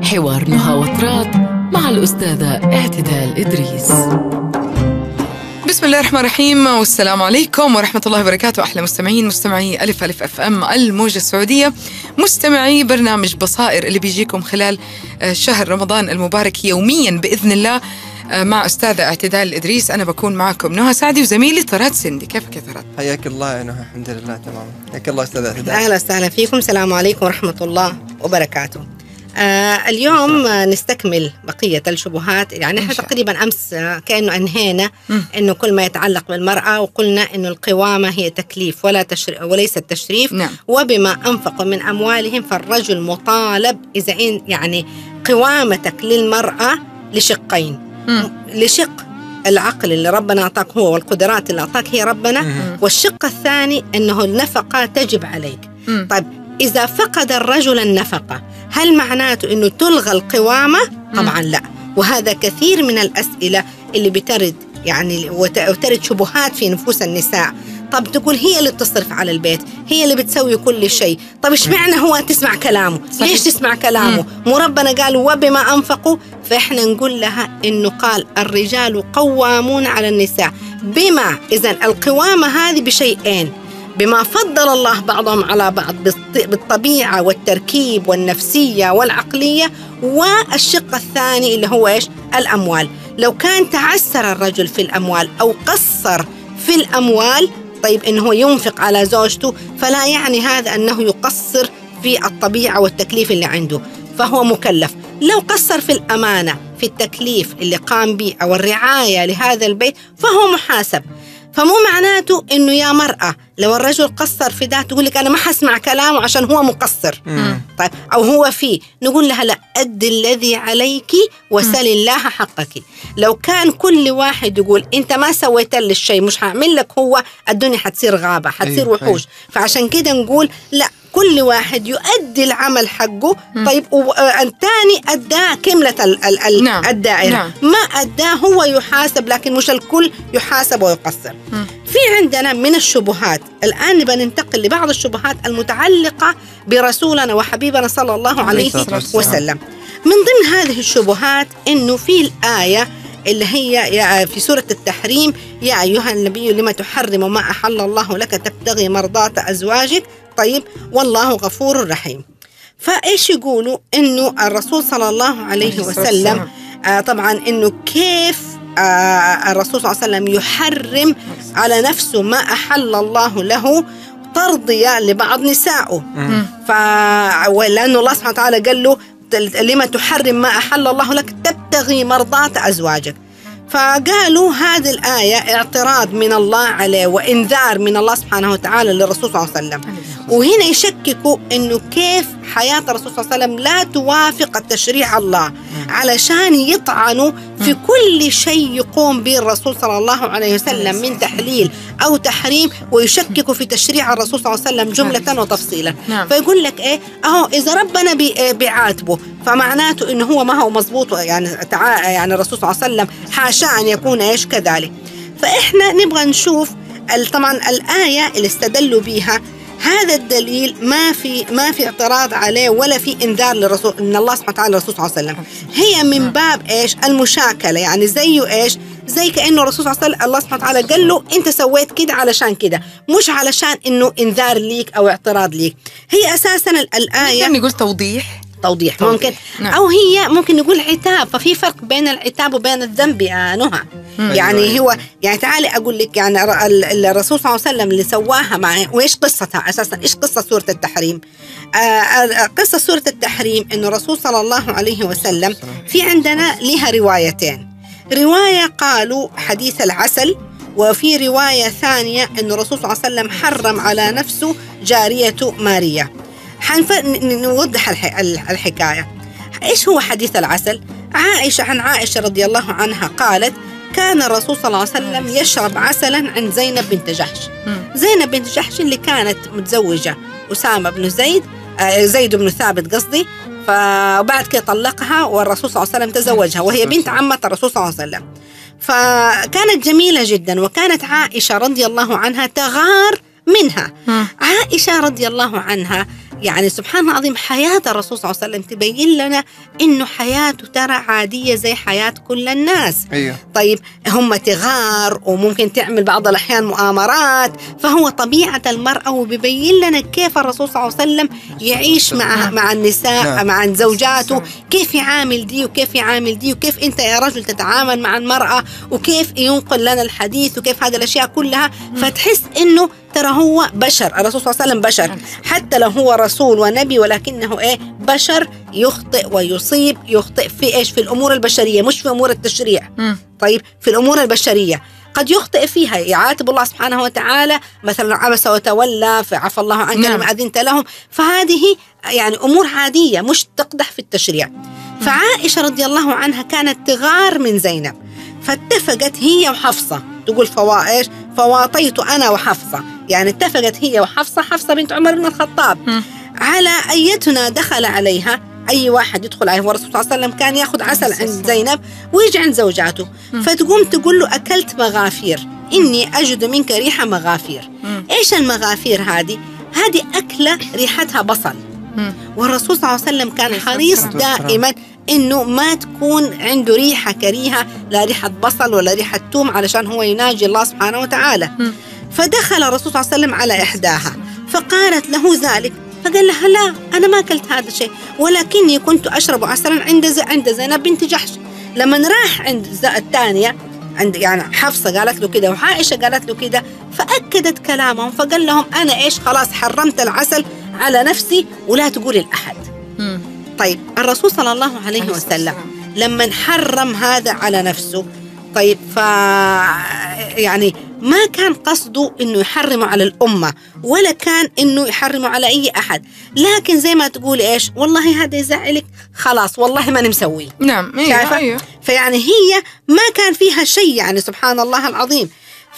حوار نهى وطراد مع الأستاذة اعتدال إدريس. بسم الله الرحمن الرحيم، والسلام عليكم ورحمة الله وبركاته. أحلى مستمعي ألف ألف أف أم الموجة السعودية، مستمعي برنامج بصائر اللي بيجيكم خلال شهر رمضان المبارك يوميا بإذن الله مع أستاذة اعتدال إدريس. أنا بكون معكم نهى سعدي وزميلي طراد سندي. كيفك يا طراد؟ حياك الله يا نهى. الحمد لله تمام. حياك الله أستاذة اعتدال. أهلا وسهلا فيكم. السلام عليكم ورحمة الله وبركاته. اليوم نستكمل بقية الشبهات. يعني احنا تقريبا أمس كأنه أنهينا أنه كل ما يتعلق بالمرأة، وقلنا أنه القوامة هي تكليف وليس التشريف. نعم. وبما أنفقوا من أموالهم فالرجل مطالب إذا إن يعني قوامتك للمرأة لشقين. لشق العقل اللي ربنا أعطاك هو والقدرات اللي أعطاك هي ربنا، والشق الثاني أنه النفقة تجب عليك. طيب إذا فقد الرجل النفقة هل معناته أنه تلغى القوامة؟ طبعا لا. وهذا كثير من الأسئلة اللي بترد يعني وترد شبهات في نفوس النساء. طب تقول هي اللي بتصرف على البيت، هي اللي بتسوي كل شيء، طب إيش معنى هو تسمع كلامه؟ ليش تسمع كلامه؟ مو ربنا قال وبما أنفقوا؟ فإحنا نقول لها إنه قال الرجال قوامون على النساء. بما إذن القوامة هذه بشيئين: بما فضل الله بعضهم على بعض بالطبيعة والتركيب والنفسية والعقلية، والشق الثاني اللي هو إيش؟ الأموال. لو كان تعسر الرجل في الأموال أو قصر في الأموال، طيب إنه هو ينفق على زوجته، فلا يعني هذا أنه يقصر في الطبيعة والتكليف اللي عنده، فهو مكلف. لو قصر في الأمانة في التكليف اللي قام به أو الرعاية لهذا البيت فهو محاسب. فمو معناته إنه يا مرأة لو الرجل قصر في ذاته تقول لك أنا ما حسمع كلامه عشان هو مقصر. طيب أو هو فيه، نقول لها لا، أد الذي عليك وسل الله حقك. لو كان كل واحد يقول أنت ما سويت لي الشيء مش هعمل لك، هو الدنيا حتصير غابة، حتصير وحوش. فعشان كده نقول لا، كل واحد يؤدي العمل حقه. طيب الثاني أداه كملة الدائرة. نعم. ما أداه هو يحاسب، لكن مش الكل يحاسب ويقصر. في عندنا من الشبهات الآن نبقى ننتقل لبعض الشبهات المتعلقة برسولنا وحبيبنا صلى الله عليه وسلم. من ضمن هذه الشبهات إنه في الآية اللي هي في سورة التحريم: يا أيها النبي لما تحرم ما أحل الله لك تبتغي مرضات أزواجك. طيب والله غفور رحيم. فإيش يقولوا؟ إنه الرسول صلى الله عليه وسلم طبعا إنه كيف الرسول صلى الله عليه وسلم يحرم على نفسه ما أحل الله له ترضية لبعض نسائه. ولأنه الله سبحانه وتعالى قال له لما تحرم ما أحل الله لك تبتغي مرضات أزواجك. فقالوا هذه الآية اعتراض من الله عليه وإنذار من الله سبحانه وتعالى للرسول صلى الله عليه وسلم. وهنا يشككوا إنه كيف حياة الرسول صلى الله عليه وسلم لا توافق التشريع الله، علشان يطعنوا في كل شيء يقوم به الرسول صلى الله عليه وسلم من تحليل أو تحريم، ويشككوا في تشريع الرسول صلى الله عليه وسلم جملة وتفصيلا. فيقول لك إيه أهو إذا ربنا بيعاتبه فمعناته إنه هو ما هو مزبوط، يعني الرسول صلى الله عليه وسلم حاشا أن يكون إيش كذلك. فإحنا نبغى نشوف طبعا الآية اللي استدلوا بيها، هذا الدليل ما في اعتراض عليه ولا في انذار للرسول ان الله سبحانه وتعالى الرسول صلى الله عليه وسلم. هي من باب ايش؟ المشاكله. يعني زيه ايش؟ زي كأنه الرسول صلى الله عليه وسلم الله سبحانه وتعالى قال له انت سويت كده علشان كده، مش علشان انه انذار ليك او اعتراض ليك. هي اساسا الايه ممكن نقول توضيح ممكن. نعم. أو هي ممكن نقول عتاب. ففي فرق بين العتاب وبين الذنب يا نهى. يعني هو يعني تعالي أقول لك، يعني الرسول صلى الله عليه وسلم اللي سواها مع وإيش قصتها أساسا؟ إيش قصة سورة التحريم؟ قصة سورة التحريم إنه الرسول صلى الله عليه وسلم في عندنا لها روايتين. رواية قالوا حديث العسل، وفي رواية ثانية إنه الرسول صلى الله عليه وسلم حرم على نفسه جارية ماريا. نوضح الحكاية. إيش هو حديث العسل؟ عن عائشة رضي الله عنها قالت: كان الرسول صلى الله عليه وسلم يشرب عسلا عند زينب بنت جحش. زينب بنت جحش اللي كانت متزوجة أسامة بن زيد بن ثابت قصدي، فبعد كده طلقها والرسول صلى الله عليه وسلم تزوجها، وهي بنت عمة الرسول صلى الله عليه وسلم. فكانت جميلة جدا، وكانت عائشة رضي الله عنها تغار منها. عائشة رضي الله عنها يعني سبحان الله العظيم حياة الرسول صلى الله عليه وسلم تبين لنا إنه حياته ترى عادية زي حياة كل الناس. أيوه. طيب هم تغار وممكن تعمل بعض الأحيان مؤامرات، فهو طبيعة المرأة، وبيبين لنا كيف الرسول صلى الله عليه وسلم يعيش مع النساء، مع زوجاته، كيف يعامل دي وكيف يعامل دي، وكيف أنت يا رجل تتعامل مع المرأة، وكيف ينقل لنا الحديث، وكيف هذه الأشياء كلها. فتحس إنه ترى هو بشر، الرسول صلى الله عليه وسلم بشر، حتى لو هو رسول ونبي ولكنه بشر، يخطئ ويصيب، يخطئ في إيش؟ في الأمور البشرية، مش في أمور التشريع. طيب في الأمور البشرية قد يخطئ فيها، يعاتب الله سبحانه وتعالى مثلا عبس وتولى فعفى الله عنك لما أذنت لهم، فهذه يعني أمور عادية مش تقدح في التشريع. فعائشة رضي الله عنها كانت تغار من زينب، فاتفقت هي وحفصة، تقول فواطيت أنا وحفصة، يعني اتفقت هي وحفصة، حفصة بنت عمر بن الخطاب، على أيتنا دخل عليها، أي واحد يدخل عليه. والرسول صلى الله عليه وسلم كان يأخذ عسل عند زينب ويجي عند زوجاته، فتقوم تقول له أكلت مغافير، إني أجد منك ريحة مغافير. إيش المغافير هذه؟ هذه أكلة ريحتها بصل، والرسول صلى الله عليه وسلم كان حريص دائما إنه ما تكون عنده ريحة كريهة، لا ريحة بصل ولا ريحة توم، علشان هو يناجي الله سبحانه وتعالى. فدخل الرسول صلى الله عليه وسلم على إحداها فقالت له ذلك، فقال لها لا أنا ما أكلت هذا الشيء، ولكني كنت أشرب عسلا عند زينب بنت جحش. لما راح عند الثانية، عند يعني حفصة قالت له كده وعائشة قالت له كده، فأكدت كلامهم، فقال لهم أنا إيش خلاص حرمت العسل على نفسي ولا تقولي لأحد. طيب الرسول صلى الله عليه وسلم لما حرم هذا على نفسه، طيب يعني ما كان قصده إنه يحرمه على الأمة، ولا كان إنه يحرمه على أي أحد، لكن زي ما تقول إيش، والله هذا يزعلك خلاص والله ما نمسويه. نعم. أيوة. فيعني هي ما كان فيها شيء، يعني سبحان الله العظيم.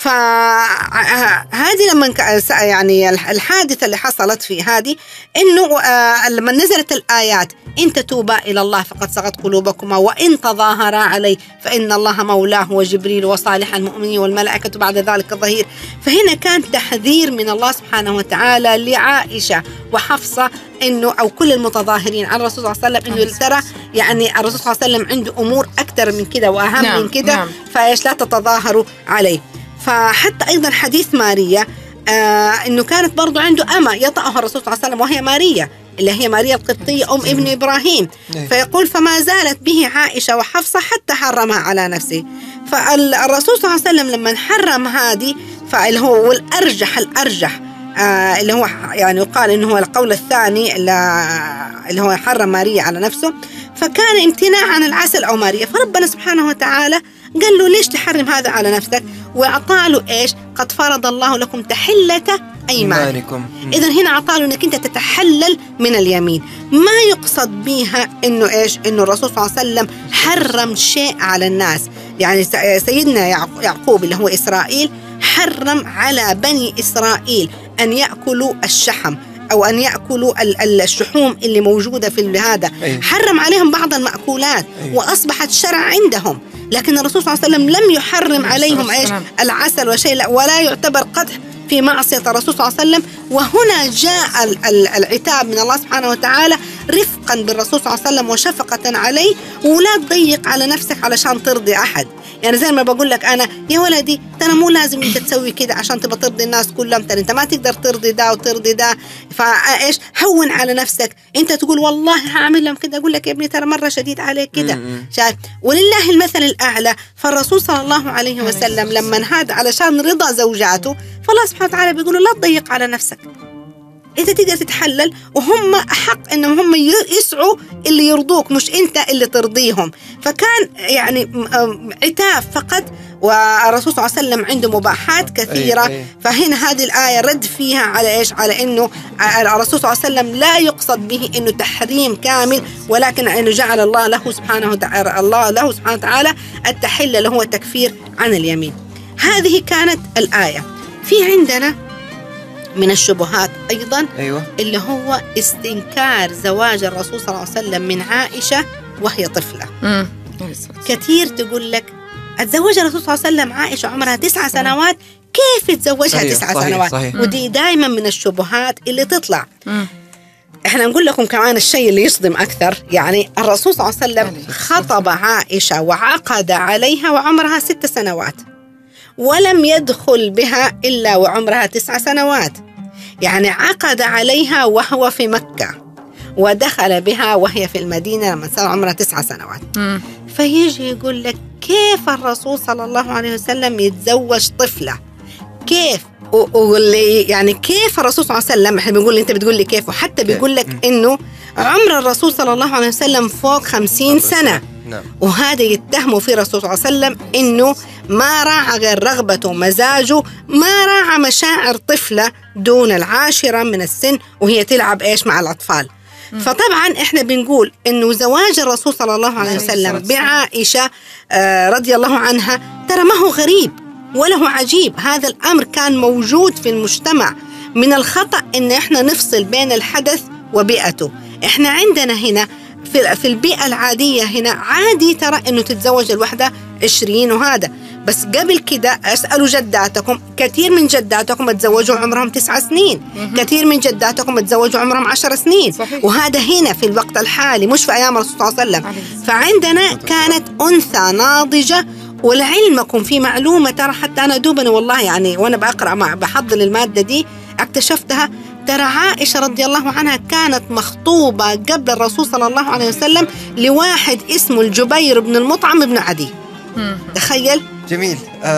فهذه لما يعني الحادثة اللي حصلت في هذه، إنه لما نزلت الآيات إن تتوبا إلى الله فقد صغت قلوبكما وإن تظاهرا عليه فإن الله مولاه وجبريل وصالح المؤمنين والملائكة بعد ذلك الظهير. فهنا كان تحذير من الله سبحانه وتعالى لعائشة وحفصة، إنه أو كل المتظاهرين على الرسول صلى الله عليه وسلم، إنه ترى يعني الرسول صلى الله عليه وسلم عنده أمور أكثر من كده وأهم من كده، فإيش لا تتظاهروا عليه. فحتى أيضا حديث ماريا إنه كانت برضو عنده أمة يطأها الرسول صلى الله عليه وسلم، وهي ماريا اللي هي ماريا القبطية أم ابن إبراهيم. فيقول فما زالت به عائشة وحفصة حتى حرمها على نفسه. فالرسول صلى الله عليه وسلم لما حرم هذه، فاللي هو والأرجح اللي هو يعني يقال إنه هو القول الثاني اللي هو حرم ماريا على نفسه، فكان امتناع عن العسل أو ماريا. فربنا سبحانه وتعالى قال له ليش تحرم هذا على نفسك، وأعطى له إيش؟ قد فرض الله لكم تحلة أيمانكم. إذن هنا أعطى له إنك أنت تتحلل من اليمين. ما يقصد بها إنه إيش؟ إنه الرسول صلى الله عليه وسلم حرم شيء على الناس، يعني سيدنا يعقوب اللي هو إسرائيل حرم على بني إسرائيل أن يأكلوا الشحم أو أن يأكلوا الشحوم اللي موجودة في هذا. حرم عليهم بعض المأكولات وأصبحت شرع عندهم، لكن الرسول صلى الله عليه وسلم لم يحرم عليهم إيش؟ العسل وشيء، ولا يعتبر قدح في معصية الرسول صلى الله عليه وسلم. وهنا جاء العتاب من الله سبحانه وتعالى رفقا بالرسول صلى الله عليه وسلم وشفقة عليه، ولا تضيق على نفسك علشان ترضي أحد. يعني زي ما بقول لك أنا يا ولدي ترى مو لازم أنت تسوي كده عشان تبى ترضي الناس كلهم، ترى أنت ما تقدر ترضي ده وترضي ده، فإيش هون على نفسك. أنت تقول والله هعمل لهم كده، أقول لك يا ابني ترى مرة شديد عليك كده. شايف؟ ولله المثل الأعلى. فالرسول صلى الله عليه وسلم لما هذا علشان رضا زوجاته، فالله سبحانه وتعالى بيقولوا لا تضيق على نفسك، أنت تقدر تتحلل، وهم أحق إنهم هم يسعوا اللي يرضوك مش أنت اللي ترضيهم. فكان يعني عتاب فقط، والرسول صلى الله عليه وسلم عنده مباحات كثيرة. فهنا هذه الآية رد فيها على إيش؟ على إنه الرسول صلى الله عليه وسلم لا يقصد به إنه تحريم كامل، ولكن إنه جعل الله له سبحانه وتعالى التحلل اللي هو تكفير عن اليمين. هذه كانت الآية. في عندنا من الشبهات أيضا اللي هو استنكار زواج الرسول صلى الله عليه وسلم من عائشة وهي طفلة. كثير تقول لك أتزوج الرسول صلى الله عليه وسلم عائشة عمرها 9 سنوات، كيف تزوجها 9 سنوات؟ ودي دائما من الشبهات اللي تطلع. احنا نقول لكم كمان الشيء اللي يصدم أكثر، يعني الرسول صلى الله عليه وسلم خطب عائشة وعقد عليها وعمرها 6 سنوات، ولم يدخل بها إلا وعمرها 9 سنوات. يعني عقد عليها وهو في مكة، ودخل بها وهي في المدينة لما صار عمرها 9 سنوات. فيجي يقول لك كيف الرسول صلى الله عليه وسلم يتزوج طفلة؟ كيف؟ يعني كيف الرسول صلى الله عليه وسلم، احنا بنقول انت بتقول لي كيف، وحتى بيقول لك انه عمر الرسول صلى الله عليه وسلم فوق 50 سنة. وهذا يتهموا في الرسول صلى الله عليه وسلم انه ما راعى غير رغبته ومزاجه، ما راعى مشاعر طفلة دون 10 من السن وهي تلعب ايش مع الأطفال. فطبعا احنا بنقول انه زواج الرسول صلى الله عليه وسلم بعائشة رضي الله عنها ترى ما هو غريب ولا هو عجيب، هذا الأمر كان موجود في المجتمع. من الخطأ ان احنا نفصل بين الحدث وبيئته. احنا عندنا هنا في البيئة العادية هنا عادي ترى انه تتزوج الوحدة 20 وهذا، بس قبل كده اسألوا جداتكم، كثير من جداتكم تزوجوا عمرهم 9 سنين، كثير من جداتكم تزوجوا عمرهم 10 سنين. صحيح. وهذا هنا في الوقت الحالي مش في أيام الرسول صلى الله عليه وسلم. فعندنا كانت أنثى ناضجة. ولعلمكم في معلومة ترى حتى أنا دوبني والله يعني وأنا بقرأ بحضر المادة دي اكتشفتها، ترى عائشة رضي الله عنها كانت مخطوبة قبل الرسول صلى الله عليه وسلم لواحد اسمه الجبير بن المطعم بن عدي. تخيل. جميل.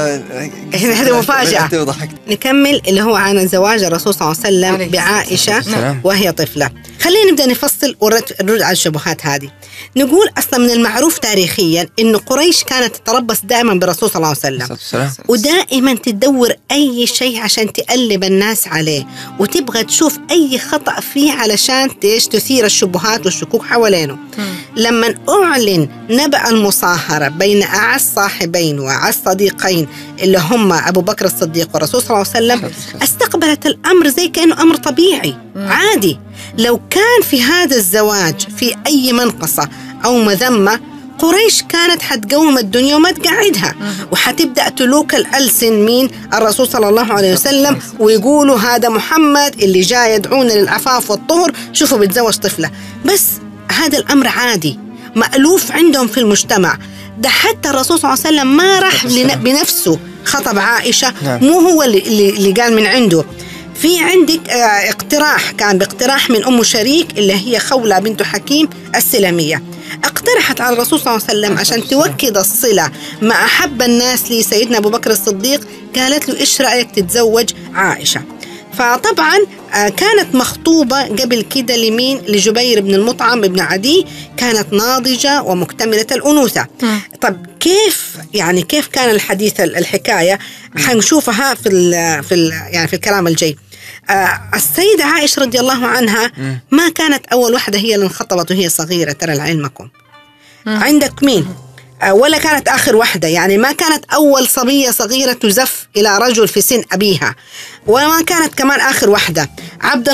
هذه مفاجأة. نكمل اللي هو عن زواج الرسول صلى الله عليه وسلم بعائشة وهي طفلة. خلينا نبدأ نفصل ونرد على الشبهات هذه. نقول أصلا من المعروف تاريخيا إنه قريش كانت تتربص دائما بالرسول صلى الله عليه وسلم، ودائما تدور أي شيء عشان تقلب الناس عليه، وتبغى تشوف أي خطأ فيه علشان تثير الشبهات والشكوك حوالينه. لما أعلن نبأ المصاهرة بين أعز صاحبين وأعز صديقين اللي هم أبو بكر الصديق والرسول صلى الله عليه وسلم، استقبلت الأمر زي كأنه أمر طبيعي عادي. لو كان في هذا الزواج في أي منقصة أو مذمة، قريش كانت حتقوم الدنيا وما تقعدها، وحتبدأ تلوك الألسن مين؟ الرسول صلى الله عليه وسلم، ويقولوا هذا محمد اللي جاي يدعونا للعفاف والطهر، شوفوا بتزوج طفلة. بس هذا الأمر عادي مألوف عندهم في المجتمع ده. حتى الرسول صلى الله عليه وسلم ما راح بنفسه خطب عائشة، مو هو اللي قال من عنده. في عندك اقتراح، كان باقتراح من أم شريك اللي هي خولة بنت حكيم السلمية، اقترحت على الرسول صلى الله عليه وسلم عشان توكد الصلة مع أحب الناس لسيدنا أبو بكر الصديق، قالت له إيش رأيك تتزوج عائشة؟ فطبعا كانت مخطوبة قبل كده لمين؟ لجبير بن المطعم بن عدي، كانت ناضجة ومكتملة الأنوثة. طب كيف كان الحديث الحكاية حنشوفها في الكلام الجاي. السيدة عائشة رضي الله عنها ما كانت أول واحدة هي اللي انخطبت وهي صغيرة، ترى لعلمكم. عندك مين؟ ولا كانت آخر واحدة، يعني ما كانت أول صبية صغيرة تزف إلى رجل في سن أبيها، وما كانت كمان آخر واحدة. عبد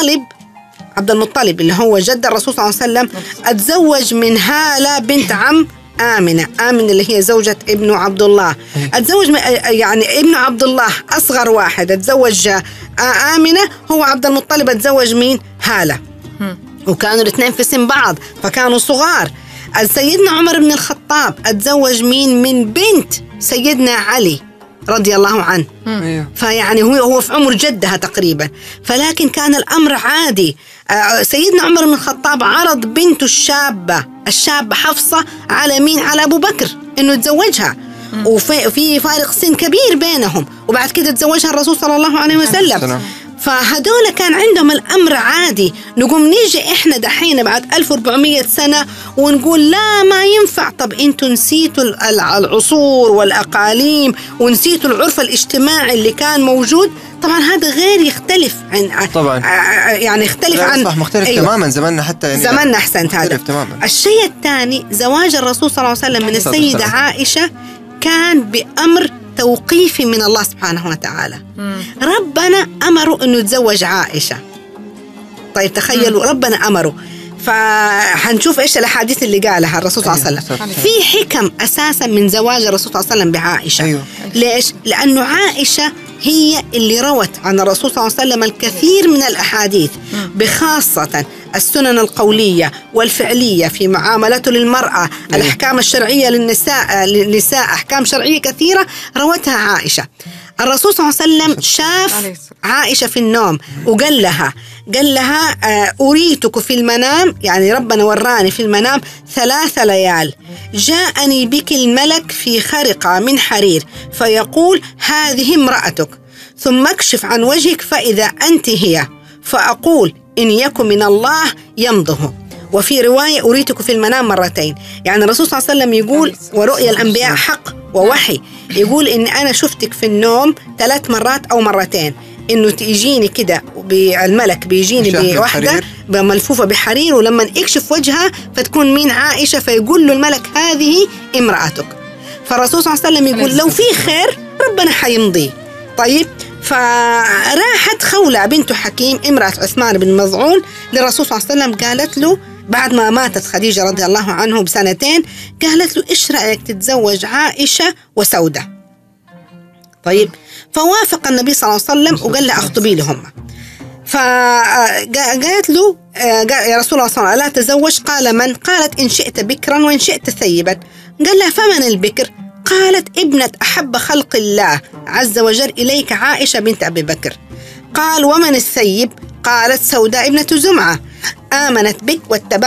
المطلب اللي هو جد الرسول صلى الله عليه وسلم اتزوج من هالة بنت عم آمنة اللي هي زوجة ابن عبد الله، اتزوج يعني ابن عبد الله أصغر واحد اتزوج آمنة، هو عبد المطلب اتزوج مين؟ هالة، وكانوا الاثنين في سن بعض فكانوا صغار. سيدنا عمر بن الخطاب اتزوج مين؟ من بنت سيدنا علي رضي الله عنه. فيعني هو في عمر جدها تقريبا، فلكن كان الأمر عادي. سيدنا عمر بن الخطاب عرض بنته الشابة حفصة على مين؟ على أبو بكر إنه يتزوجها، وفي فارق سن كبير بينهم، وبعد كده تزوجها الرسول صلى الله عليه وسلم. فهدول كان عندهم الأمر عادي. نقوم نيجي إحنا دحين بعد 1400 سنة ونقول لا ما ينفع. طب أنتوا نسيتوا العصور والأقاليم ونسيتوا العرف الاجتماعي اللي كان موجود. طبعا هذا غير يختلف عن طبعا يعني يختلف عن مختلف. أيوة. تماما زماننا، حتى يعني زماننا أحسنت هذا تماما. الشيء الثاني زواج الرسول صلى الله عليه وسلم من السيدة عائشة كان بأمر توقيفي من الله سبحانه وتعالى. ربنا أمره أنه يتزوج عائشة. طيب تخيلوا ربنا أمره. فهنشوف إيش الأحاديث اللي قالها الرسول صلى الله عليه وسلم. في حكم أساسا من زواج الرسول صلى الله عليه وسلم بعائشة. أيوة. ليش؟ لأنه عائشة هي اللي روت عن الرسول صلى الله عليه وسلم الكثير من الأحاديث، بخاصة السنن القولية والفعلية في معاملته للمرأة، الأحكام الشرعية للنساء أحكام شرعية كثيرة روتها عائشة. الرسول صلى الله عليه وسلم شاف عائشة في النوم وقال لها أريتك في المنام، يعني ربنا وراني في المنام 3 ليال جاءني بك الملك في خرقة من حرير فيقول هذه امرأتك، ثم اكشف عن وجهك فإذا أنت هي، فأقول إن يكن من الله يمضه. وفي رواية أريتك في المنام 2 يعني الرسول صلى الله عليه وسلم يقول ورؤيا الأنبياء حق ووحي، يقول إن أنا شفتك في النوم 3 مرات أو 2 إنه تيجيني كده بالملك بيجيني بوحدة ملفوفة بحرير، ولما يكشف وجهها فتكون مين؟ عائشة، فيقول له الملك هذه امرأتك. فالرسول صلى الله عليه وسلم يقول لو في خير ربنا حيمضيه. طيب، فراحت خولة بنت حكيم امرأة عثمان بن مظعون للرسول صلى الله عليه وسلم، قالت له بعد ما ماتت خديجة رضي الله عنه ب2 قالت له إيش رأيك تتزوج عائشة وسودة؟ طيب، فوافق النبي صلى الله عليه وسلم وقال له أخطبي لهم. فقالت له يا رسول الله صلى الله عليه وسلم لا تزوج؟ قال من؟ قالت إن شئت بكرا وإن شئت ثيبا. قال لها فمن البكر؟ قالت ابنة أحب خلق الله عز وجل إليك عائشة بنت أبي بكر. قال ومن الثيب؟ قالت سوداء ابنة زمعة آمنت بك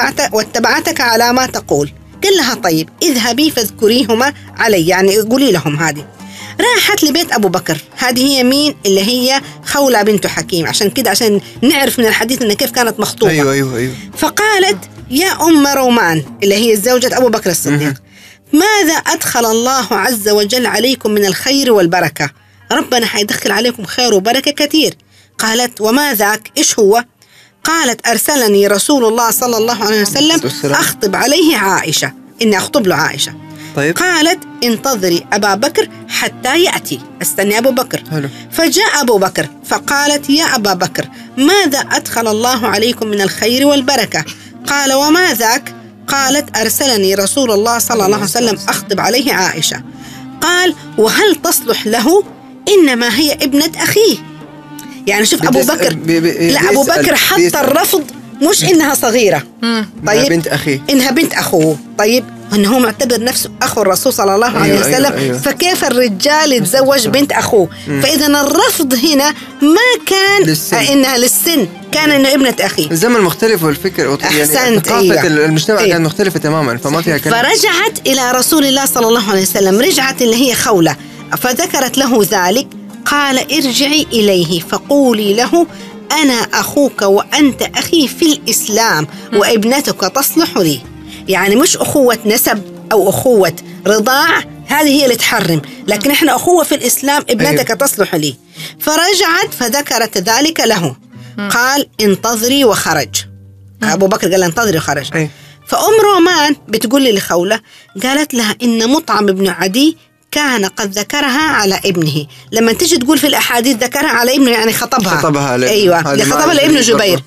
واتبعتك على ما تقول. قال لها طيب اذهبي فاذكريهما علي، يعني قولي لهم هذه. راحت لبيت أبو بكر، هذه هي مين؟ اللي هي خولة بنت حكيم، عشان كده عشان نعرف من الحديث إن كيف كانت مخطوبة. أيوة. فقالت يا أم رومان اللي هي زوجة أبو بكر الصديق، ماذا أدخل الله عز وجل عليكم من الخير والبركة؟ ربنا حيدخل عليكم خير وبركة كثير. قالت وما ذاك؟ إيش هو؟ قالت أرسلني رسول الله صلى الله عليه وسلم أخطب عليه عائشة، إني أخطب له عائشة. طيب. قالت انتظري أبا بكر حتى يأتي، استني أبو بكر. حلو. فجاء أبو بكر فقالت يا أبا بكر ماذا أدخل الله عليكم من الخير والبركة؟ قال وما ذاك؟ قالت أرسلني رسول الله صلى الله عليه وسلم أخطب عليه عائشة. قال وهل تصلح له؟ إنما هي ابنة أخيه. يعني شوف أبو بكر لا أبو بكر حط الرفض، مش إنها صغيرة. طيب بنت أخيه، إنها بنت أخوه. طيب إنه معتبر نفسه أخو الرسول صلى الله عليه وسلم. أيوة. فكيف الرجال يتزوج بنت أخوه؟ فإذا الرفض هنا ما كان للسن. إنها للسن، كان إنه ابنة أخيه. الزمن مختلف والفكر يعني ثقافة المجتمع كانت مختلفة تماما، فما فيها كلام. فرجعت إلى رسول الله صلى الله عليه وسلم، رجعت اللي هي خولة فذكرت له ذلك. قال ارجعي إليه فقولي له أنا أخوك وأنت أخي في الإسلام وابنتك تصلح لي. يعني مش أخوة نسب أو أخوة رضاع، هذه هي اللي تحرم، لكن إحنا أخوة في الإسلام، ابنتك تصلح لي. فرجعت فذكرت ذلك له. قال انتظري وخرج. أبو بكر قال انتظري وخرج. فأم رومان بتقول لي لخولة، قالت لها إن مطعم بن عدي كان قد ذكرها على ابنه. لما تجي تقول في الأحاديث ذكرها على ابنه يعني خطبها أيوة، خطبها لابن جبير.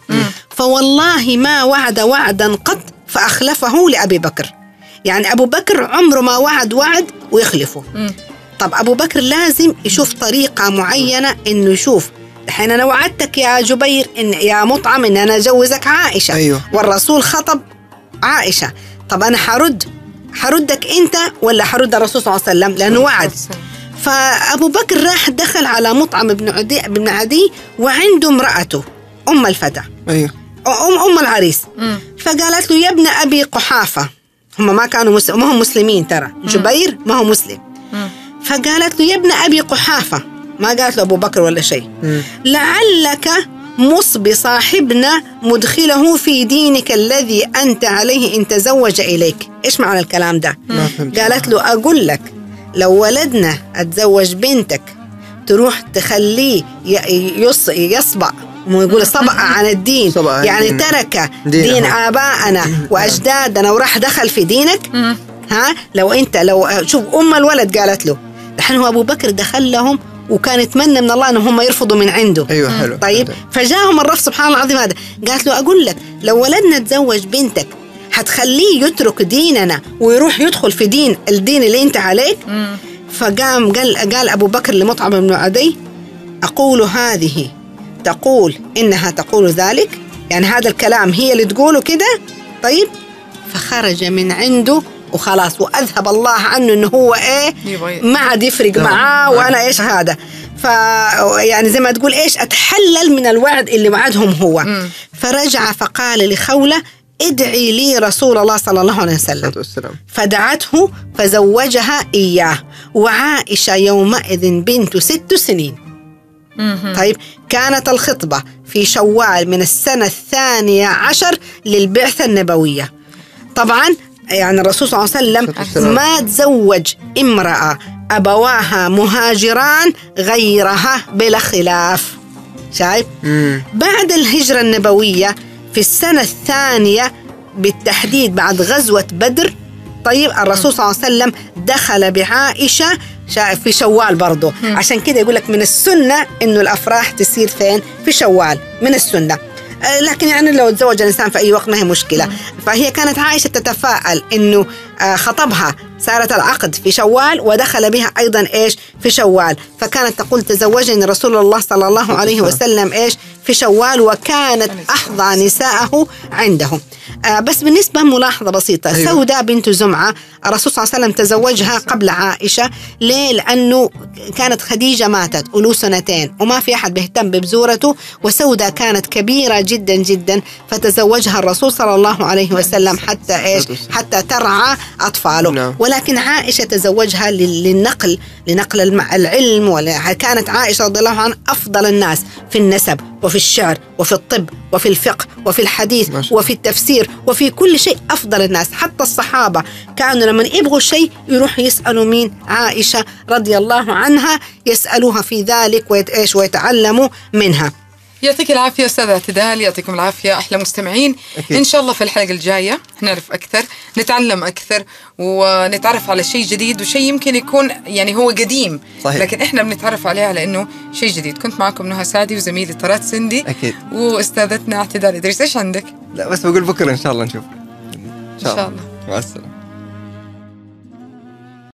فوالله ما وعد وعدا قط فأخلفه لأبي بكر. يعني أبو بكر عمره ما وعد ويخلفه. طب أبو بكر لازم يشوف طريقة معينة، إنه يشوف الحين أنا وعدتك يا جبير إن يا مطعم إن أنا أجوزك عائشة. أيوة. والرسول خطب عائشة. طب أنا حردك أنت ولا حرد الرسول صلى الله عليه وسلم؟ لأنه وعد. فأبو بكر راح دخل على مطعم بن عدي وعنده امرأته أم الفتى. أيوه. أم العريس. فقالت له يا ابن أبي قحافة، هم ما كانوا ما هم مسلمين ترى، جبير ما هو مسلم. فقالت له يا ابن أبي قحافة، ما قالت له أبو بكر ولا شيء، لعلك مصب صاحبنا مدخله في دينك الذي أنت عليه إن تزوج إليك. إيش معنى الكلام ده؟ قالت له أقول لك لو ولدنا أتزوج بنتك تروح تخليه يصبع، ويقول صبأ عن الدين، يعني ترك دين آبائنا وأجدادنا وراح دخل في دينك. ها لو شوف أم الولد قالت له، نحن هو أبو بكر دخل لهم وكان يتمنى من الله أنهم يرفضوا من عنده. أيوة حلو. طيب فجاءهم الرفض سبحان الله العظيم هذا. قالت له أقول لك لو ولدنا تزوج بنتك هتخليه يترك ديننا ويروح يدخل في الدين اللي انت عليك. فقام قال أبو بكر لمطعم بن عدي أقول هذه تقول إنها تقول ذلك، يعني هذا الكلام هي اللي تقوله كده. طيب فخرج من عنده وخلاص، وأذهب الله عنه إنه هو إيه ما عاد يفرق معاه وأنا إيش هذا. يعني زي ما تقول إيش أتحلل من الوعد اللي وعدهم هو. فرجع فقال لخولة ادعي لي رسول الله صلى الله عليه وسلم، فدعته فزوجها إياه، وعائشة يومئذ بنت 6 سنين. طيب كانت الخطبة في شوال من السنة 12 للبعثة النبوية. طبعا يعني الرسول صلى الله عليه وسلم ما تزوج امرأة أبواها مهاجران غيرها بلا خلاف. شايف؟ بعد الهجرة النبوية في السنة 2 بالتحديد بعد غزوة بدر، طيب الرسول صلى الله عليه وسلم دخل بعائشة في شوال برضو. عشان كده يقول لك من السنة إنه الأفراح تصير فين؟ في شوال، من السنة. لكن يعني لو تزوج الإنسان في أي وقت ما هي مشكلة. فهي كانت عائشة تتفائل إنه خطبها صارت العقد في شوال ودخل بها أيضا إيش في شوال، فكانت تقول تزوجني رسول الله صلى الله عليه وسلم إيش في شوال، وكانت أحظى نساءه عنده. بس بالنسبة ملاحظة بسيطة، أيوة. سوداء بنت زمعة الرسول صلى الله عليه وسلم تزوجها قبل عائشة. ليه؟ لأنه كانت خديجة ماتت وله 2 سنين وما في أحد بيهتم ببزورته، وسوداء كانت كبيرة جدا جدا، فتزوجها الرسول صلى الله عليه وسلم حتى إيش؟ حتى ترعى أطفاله. ولكن عائشة تزوجها لنقل العلم، وكانت عائشة رضي الله عنها أفضل الناس في النسب وفي الشعر وفي الطب وفي الفقه وفي الحديث وفي التفسير وفي كل شيء أفضل الناس. حتى الصحابة كانوا لما يبغوا شيء يروحوا يسألوا مين؟ عائشة رضي الله عنها، يسألوها في ذلك ويتعلموا منها. يعطيك العافية أستاذ اعتدال، يعطيكم العافية أحلى مستمعين. أكيد. إن شاء الله في الحلقة الجاية نعرف أكثر، نتعلم أكثر، ونتعرف على شيء جديد، وشيء يمكن يكون يعني هو قديم صحيح. لكن إحنا بنتعرف عليه على إنه شيء جديد. كنت معكم نهى سعدي وزميلي طراد سندي. أكيد. وأستاذتنا اعتدال إدريس. إيش عندك؟ لا بس بقول بكرة إن شاء الله نشوف. إن شاء الله. مع السلامة.